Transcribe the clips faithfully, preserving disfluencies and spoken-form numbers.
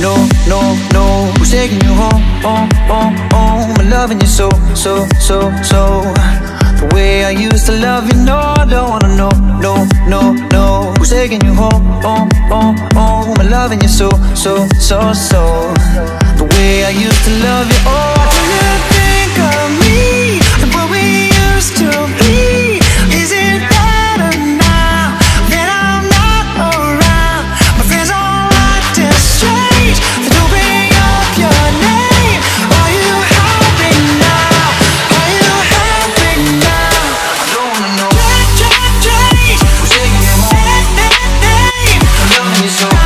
no, no, no. Who's taking you home, home, home, home? I'm loving you so, so, so, so. The way I used to love you, no, I don't wanna know, no, no, no. Who's taking you home, home, home, home? I'm loving you so, so, so, so. The way I used to love you, oh. Do you think of me, like what we used to be? Is it better now that I'm not around? My friends all acting strange, they don't bring up your name. Are you happy now? Are you happy now? I don't wanna know. Change, change, who's taking you home? I'm loving you so.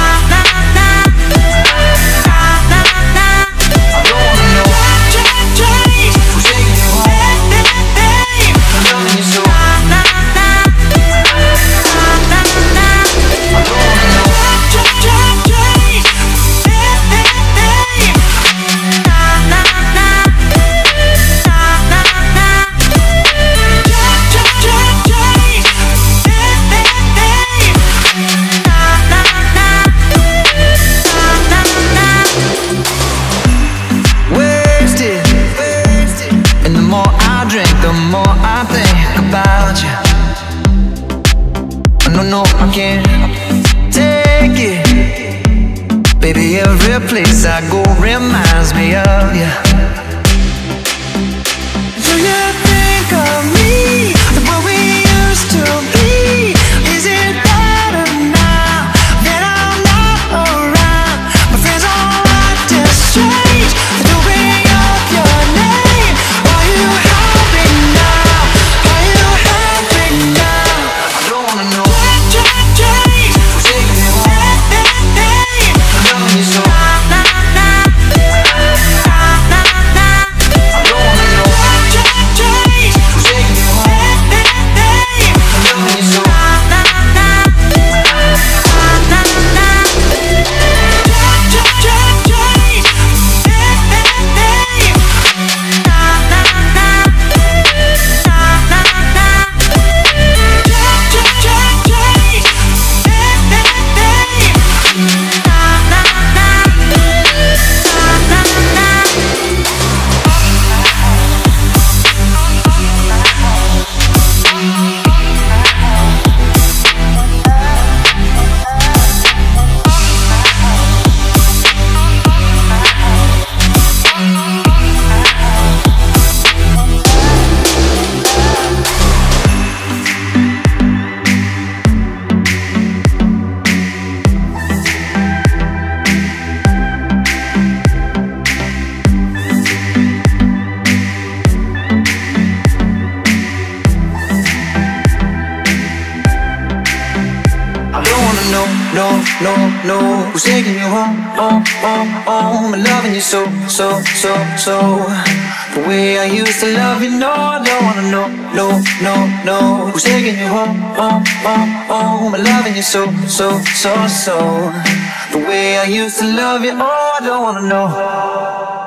The more I think about you, no, no, I can't take it. Baby, every place I go reminds me of you. Do you think of me, like what we used to be? Is it better now that I'm not around? My friends all acting strange, they don't bring up your name. Are you happy now? Are you happy now? I don't wanna know. Change, change, who's taking me home? I'm loving you so. No, no, no, no. Who's taking you home, home, home, home? I'm loving you so, so, so, so. The way I used to love you, no, I don't wanna know, no, no, no. Who's taking you home, home, home, home? I'm loving you so, so, so, so. The way I used to love you, oh, I don't wanna know.